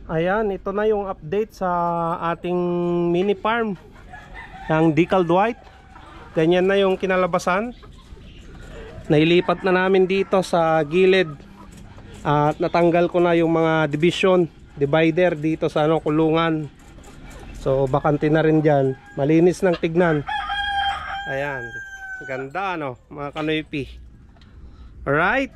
Ayan, ito na yung update sa ating mini farm ng Decal Dwight. Ganyan na yung kinalabasan. Nailipat na namin dito sa gilid at natanggal ko na yung mga divider dito sa kulungan. So bakante na rin dyan. Malinis ng tignan. Ayan, ganda mga kanoypi. Alright.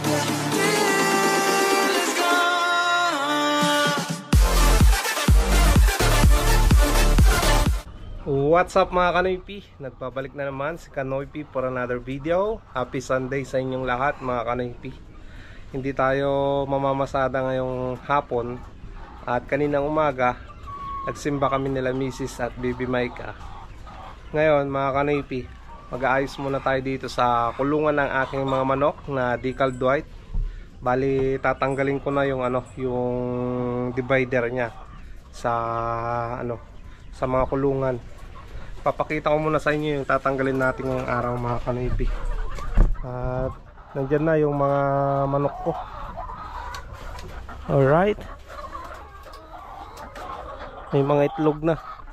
What's up mga kanoypi? Nagpabalik na naman si Kanoypi for another video. Happy Sunday sa inyong lahat mga kanoypi. Hindi tayo mamamasada ngayong hapon. At kaninang umaga nagsimba kami nila Mrs. at Baby Micah. Ngayon mga kanoypi, mag-aayos muna tayo dito sa kulungan ng aking mga manok na Decal Dwight. Bali tatanggalin ko na yung yung divider niya sa sa mga kulungan. Papakita ko muna sa inyo yung tatanggalin natin ngayong araw mga kanoypi. At nandyan na yung mga manok ko. Alright. May mga itlog na.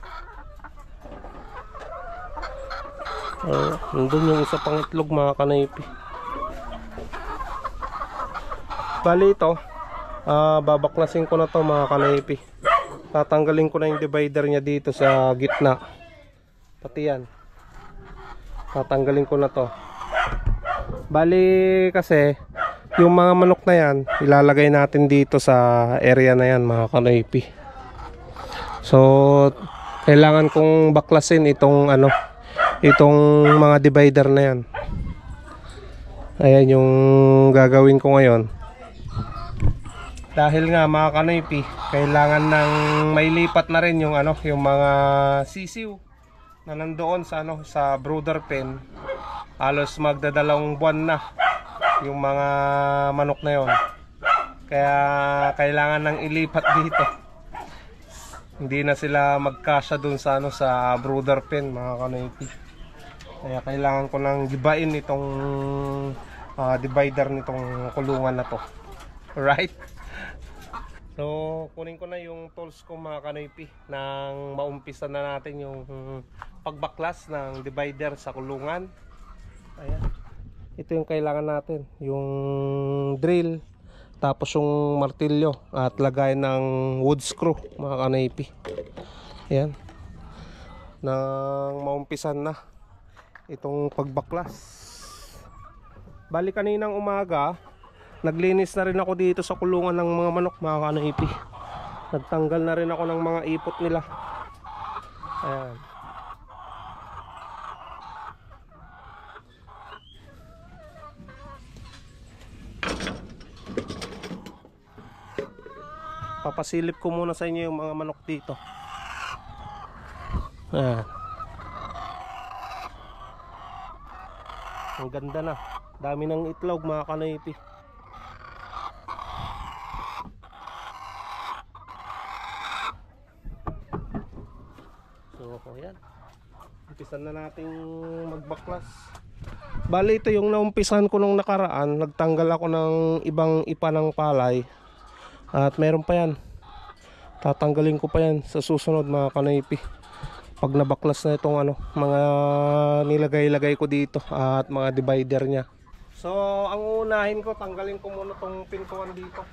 Nandun yung isa pang itlog mga kanoypi. Bali ito, babaklasin ko na to mga kanoypi. Tatanggalin ko na yung divider niya dito sa gitna. Pati yan. Tatanggalin ko na to. Bali kasi yung mga manok na yan ilalagay natin dito sa area na yan mga kanoypi. So kailangan kong baklasin itong itong mga divider na yan. Ayan yung gagawin ko ngayon. Dahil nga mga kanoypi, kailangan ng mailipat na rin yung yung mga sisiw na nandoon sa sa brooder pen. Halos magdadalawang buwan na yung mga manok na yon. Kaya kailangan nang ilipat dito. Hindi na sila magkasya dun sa sa brooder pen mga kanoypi. Kaya kailangan ko nang gibain itong divider nitong kulungan na to. Right? So kunin ko na yung tools ko mga kanoypi nang maumpisa na natin yung pagbaklas ng divider sa kulungan. Ayan. Ito yung kailangan natin, yung drill, tapos yung martilyo at lagay ng wood screw mga kanoypi. Ayan. Nang maumpisan na itong pagbaklas. Bali kaninang umaga naglinis na rin ako dito sa kulungan ng mga manok mga kanoypi. Nagtanggal na rin ako ng mga ipot nila. Ayan. Papasilip ko muna sa inyo yung mga manok dito. Ayan. Ang ganda na. Dami ng itlog mga kanoypi. So ayan, umpisan na natin magbaklas. Bali ito yung naumpisan ko nung nakaraan. Nagtanggal ako ng ibang ipa ng palay. At meron pa yan. Tatanggalin ko pa yan sa susunod mga kanoypi. Pag nabaklas na itong mga nilagay-lagay ko dito at mga divider nya. So ang uunahin ko, tanggalin ko muna itong pintuan dito.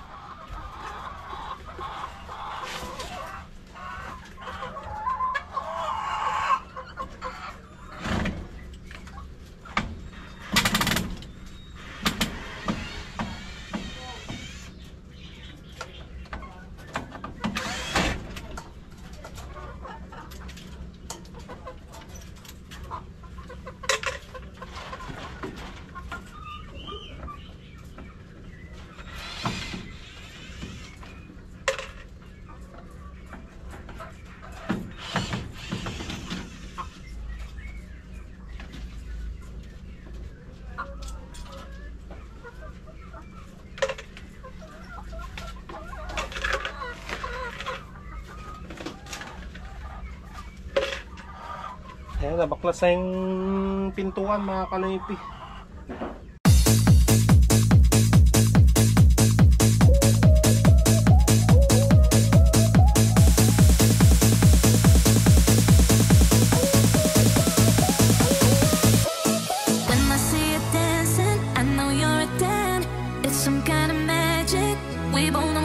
Ayan, nabaklas na yung pintuan mga kanoypi.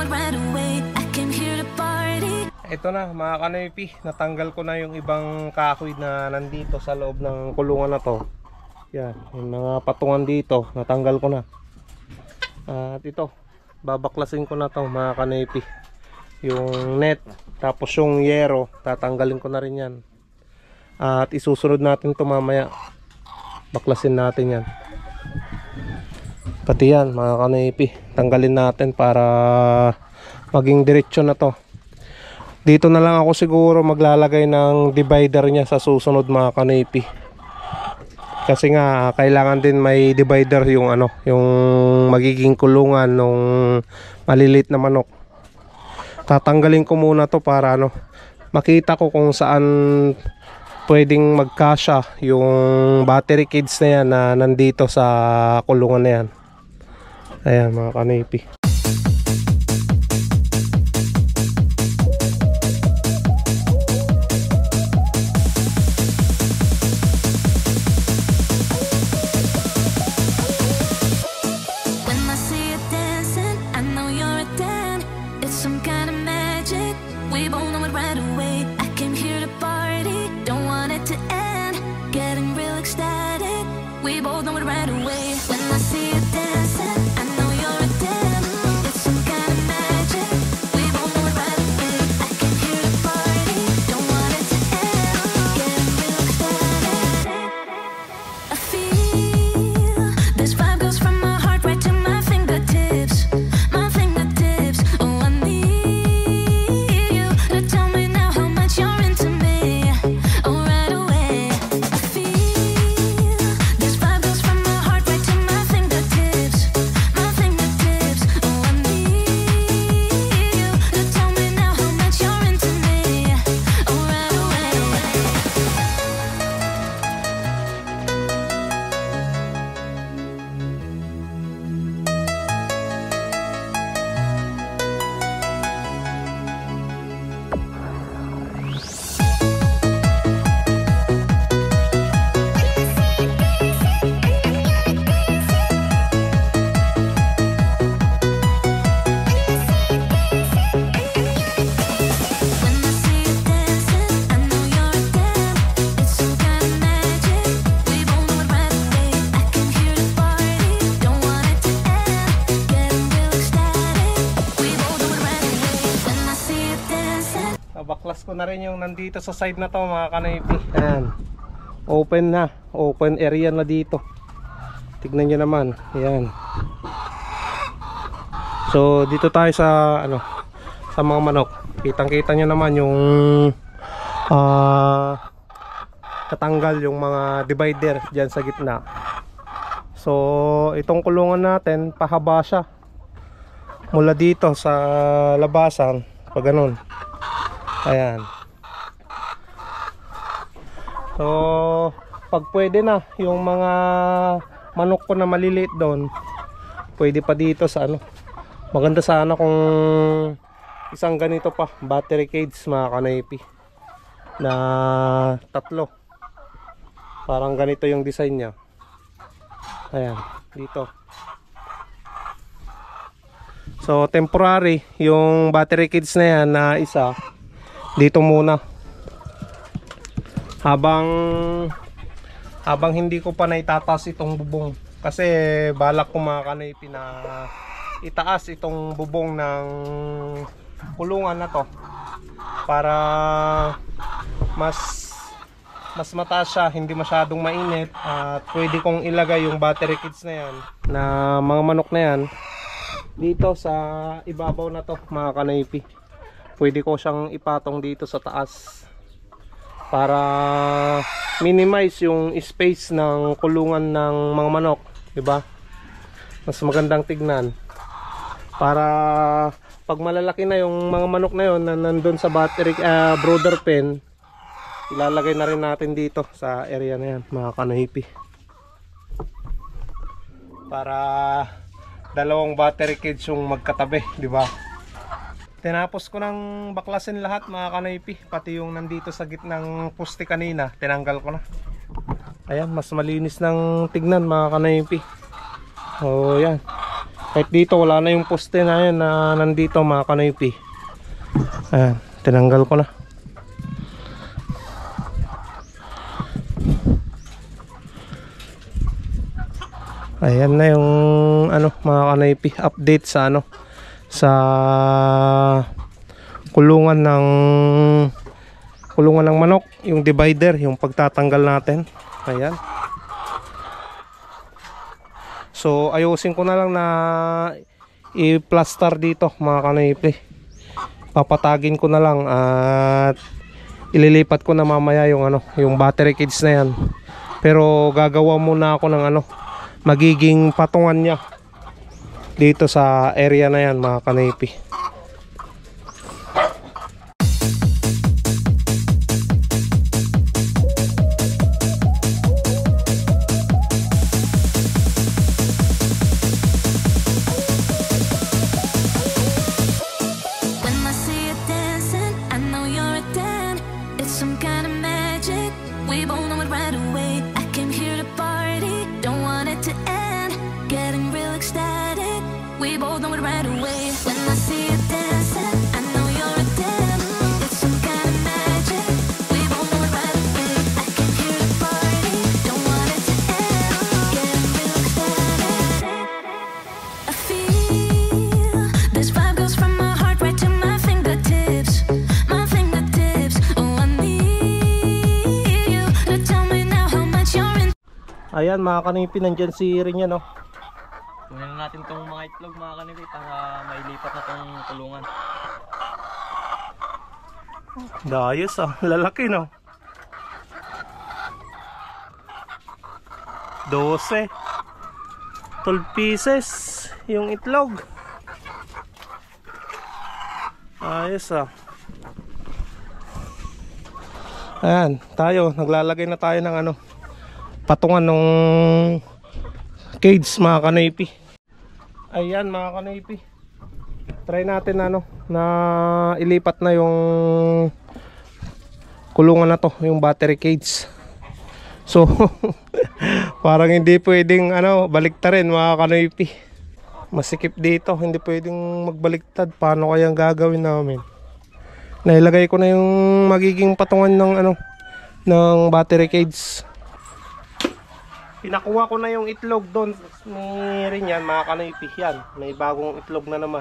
it right away. I came here to party. Ito na mga kanoypi, natanggal ko na yung ibang kahoy na nandito sa loob ng kulungan na to. Yan, yung mga patungan dito, natanggal ko na. At ito, babaklasin ko na to mga kanoypi. Yung net, tapos yung yero, tatanggalin ko na rin yan. At isusunod natin to mamaya. Baklasin natin yan. Pati yan mga kanoypi, tanggalin natin para maging diretsyo na to. Dito na lang ako siguro maglalagay ng divider niya sa susunod mga kanoypi. Kasi nga kailangan din may divider yung ano, yung magiging kulungan nung malilit na manok. Tatanggalin ko muna to para ano, makita ko kung saan pwedeng magkasya yung battery cage na yan na nandito sa kulungan na yan. Ayan mga kanoypi. Baklas ko na rin yung nandito sa side na to mga kanoypi. Ayan. Open na. Open area na dito. Tignan nyo naman. Ayan. So dito tayo sa ano, sa mga manok. Kitang kita nyo naman yung katanggal yung mga divider dyan sa gitna. So itong kulungan natin pahaba siya mula dito sa labasan pag ganun. Ayan. So pag pwede na yung mga manok ko na maliliit doon, pwede pa dito sa ano. Maganda sana kung isang ganito pa battery cage mga kanoypi na tatlo. Parang ganito yung design nya. Ayan, dito. So temporary yung battery cage na yan na isa dito muna. Habang hindi ko pa naitatas itong bubong. Kasi balak ko mga kanoypi na itaas itong bubong ng kulungan na to para mas mataas siya, hindi masyadong mainit, at pwede kong ilagay yung battery kits na yan na mga manok na yan dito sa ibabaw na to mga kanoypi. Pwede ko siyang ipatong dito sa taas para minimize yung space ng kulungan ng mga manok, diba? Mas magandang tignan para pag malalaki na yung mga manok na yon na nandun sa battery brooder pen, ilalagay na rin natin dito sa area na yan mga kanoypi, para dalawang battery cage yung magkatabi, diba? Tinapos ko ng baklasin lahat mga kanoypi, pati yung nandito sa gitnang poste kanina, tinanggal ko na. Ayan, mas malinis ng tignan mga kanoypi. O yan, Kahit dito wala na yung poste na yan na nandito mga kanoypi. Ayan, tinanggal ko na. Ayan na yung ano mga kanoypi, update sa ano sa kulungan ng manok, yung divider, yung pagtatanggal natin. Ayan. So ayusin ko na lang na i-plaster dito mga kanoypi. Papatagin ko na lang at ililipat ko na mamaya yung ano, yung battery cage na yan. Pero gagawa muna ako ng ano, magiging patungan niya dito sa area na yan mga kanoypi. When I see you dancing, I know you're a 10. It's some kind of magic. We both know it right away. I came here to party, don't want it to end. Getting real ecstatic. We both know it right away. When I see you dancing, I know you're a 10. It's some kind of magic. We both know it right away. I came here to party, don't want it to end. Getting real ecstatic. I feel this vibe goes from my heart right to my fingertips. My fingertips. Oh, I need you to tell me now how much you're in. Ayan mga kanoypi, nandyan si Rin yan, no? Kunin na natin tong mga itlog mga kanipi para mailipat na tong kulungan. Dayos ah, lalaki no. 12 pieces yung itlog. Ayos ah. Ayan, tayo naglalagay na tayo ng ano, patungan nung cage mga kanoypi. Ayan mga kanoypi, try natin ano na ilipat na yung kulungan na to, yung battery cage. So parang hindi pwedeng ano baliktarin mga kanoypi. Masikip dito, hindi pwedeng magbaliktad. Paano kayang gagawin namin? Nailagay ko na yung magiging patungan ng ano ng battery cage. Pinakuha ko na yung itlog doon ni Rin yan mga kanoypi. Yan, may bagong itlog na naman.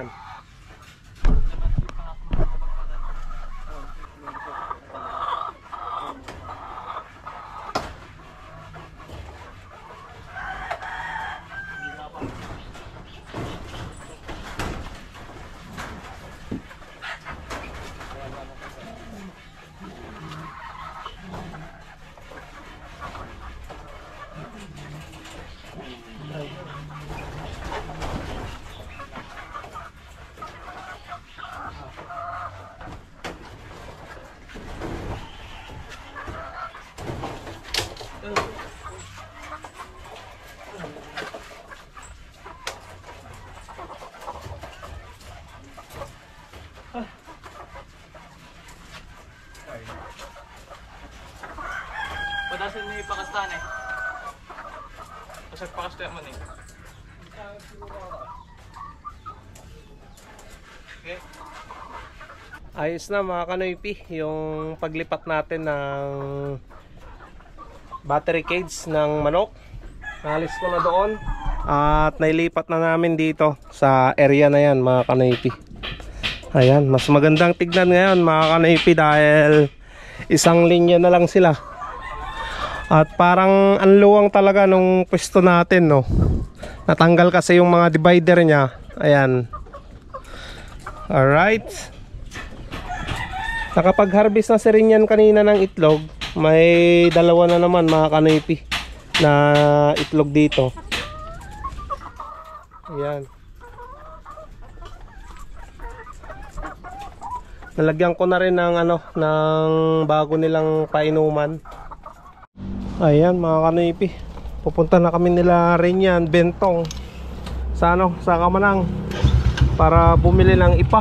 Padasin mo yung pakastan eh. Pasag pakastan mo eh. Okay. Ayos na mga kanoypi yung paglipat natin ng battery cage ng manok. Nalis ko na doon at nailipat na namin dito sa area na yan mga kanoypi. Ayan, mas magandang tignan ngayon mga kanoypi dahil isang linya na lang sila. At parang anluwang talaga nung pwesto natin, no. Natanggal kasi yung mga divider niya. Ayan. Alright. Nakapag-harvest na si Rin yan kanina ng itlog. May dalawa na naman mga kanoypi na itlog dito. Ayan. Nalagyan ko na rin ng ano, ng bago nilang painuman. Ayan mga kanoypi, pupunta na kami nila Rin yan, Bentong sa ano, sa Kamanang para bumili ng ipa.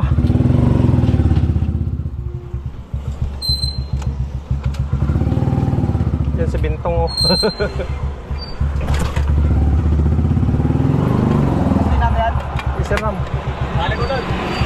Yan si Bentong oh. Ram. Balik ko doon.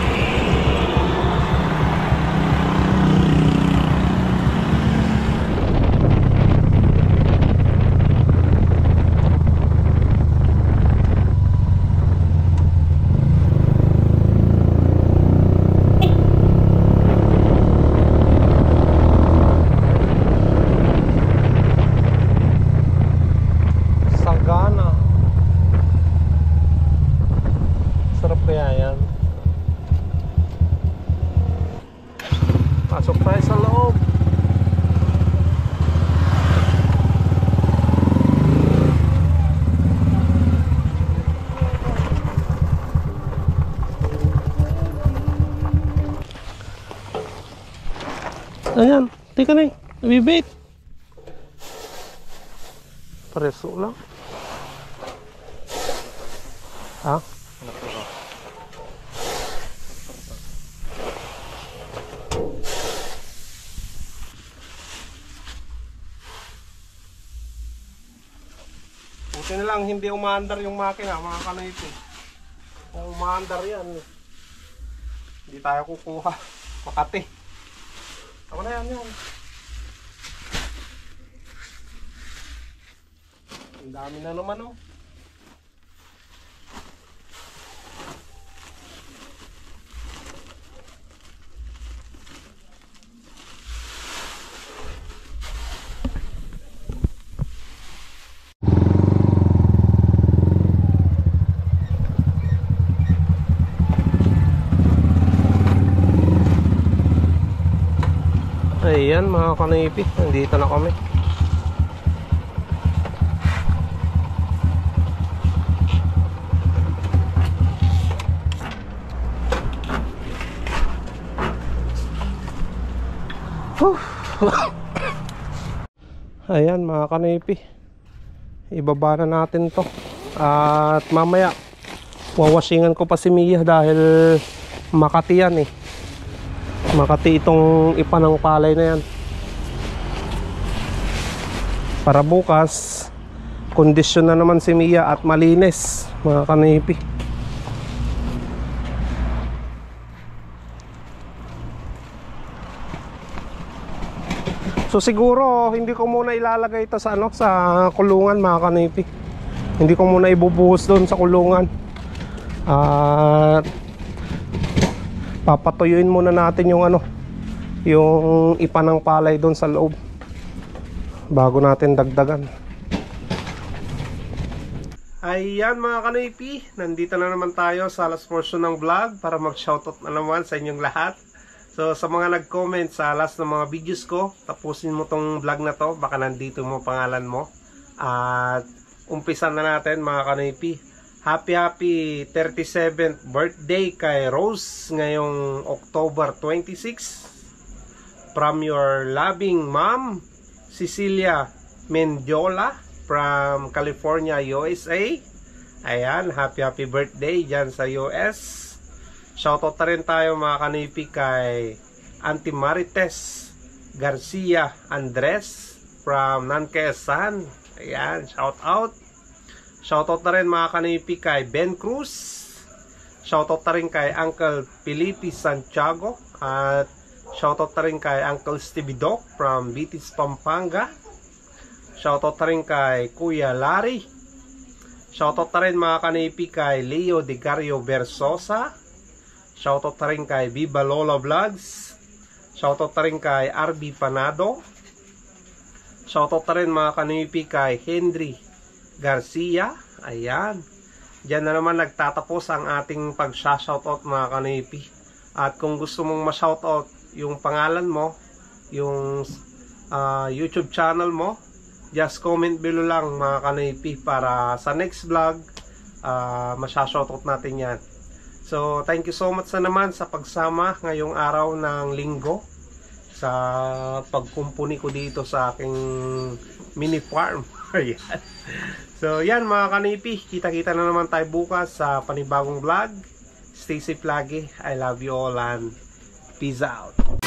Sagana. Sarap kaya yan. Pasok tayo sa loob. Ayan, tika na eh. Nabibit. Pareso lang. Ha? Buti na lang hindi umaandar yung makina, mga kanoypi. Kung umaandar yan, hindi tayo kukuha. Makati. Ako na yan yun. Ang dami na naman oh. Ayan mga kanipi, nandito na kami. Ayan mga kanipi, ibaba na natin to. At mamaya wawasingan ko pa si Mia dahil Makati yan eh. Makati itong ipanang palay na yan. Para bukas kondisyon na naman si Mia at malinis mga kanipi. So siguro hindi ko muna ilalagay ito sa sa kulungan mga kanipi. Hindi ko muna ibubuhos doon sa kulungan. At papatuyuin muna natin yung yung ipanang palay doon sa loob bago natin dagdagan. Ayan mga kanipi, nandito na naman tayo sa last portion ng vlog para mag-shoutout na naman sa inyong lahat. So sa mga nag-comment sa last ng mga videos ko, tapusin mo tong vlog na to, baka nandito mo pangalan mo. At umpisan na natin mga kanipi. Happy 37th birthday kay Rose ngayong October 26 from your loving mom Cecilia Mendiola from California, USA. Ayan, happy birthday dyan sa US. Shoutout na rin tayo mga kanipi kay Auntie Marites Garcia Andres from Nanquesan. Ayan, shoutout. Shoutout na rin mga kanipi kay Ben Cruz. Shoutout na rin kay Uncle Felipe Santiago. At shoutout na rin kay Uncle Stevie Doc from Bitis, Pampanga. Shoutout na rin kay Kuya Larry. Shoutout na rin mga kanipi kay Leo De Gario Versosa. Shoutout na rin kay Viva Lola Vlogs. Shoutout na rin kay RB Panado. Shoutout na rin mga kanipi kay Henry Garcia. Ayan. Diyan na naman nagtatapos ang ating pag-shoutout mga kanipi. At kung gusto mong ma-shoutout yung pangalan mo, yung YouTube channel mo, just comment below lang mga kanipi para sa next vlog ma-shoutout natin yan. So thank you so much na naman sa pagsama ngayong araw ng linggo sa pagkumpuni ko dito sa aking mini farm. Ayan. So yan mga kanipi, kita-kita na naman tayo bukas sa panibagong vlog. Stay safe lagi. I love you all and peace out.